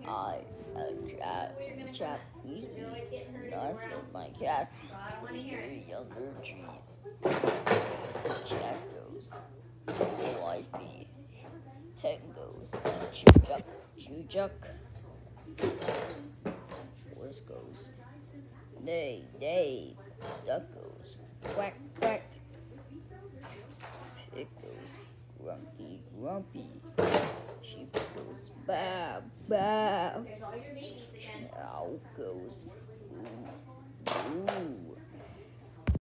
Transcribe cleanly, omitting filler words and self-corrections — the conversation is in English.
I a cat, Japanese meat, and I fed my cat very under trees. Cat goes, oh I feed. Hen goes, choo-chuck, choo-chuck. Horse goes, neigh, neigh. Duck goes, quack, quack. Pig goes, grunky, grumpy. Sheep goes, baa, baa. Cow goes, moo, moo.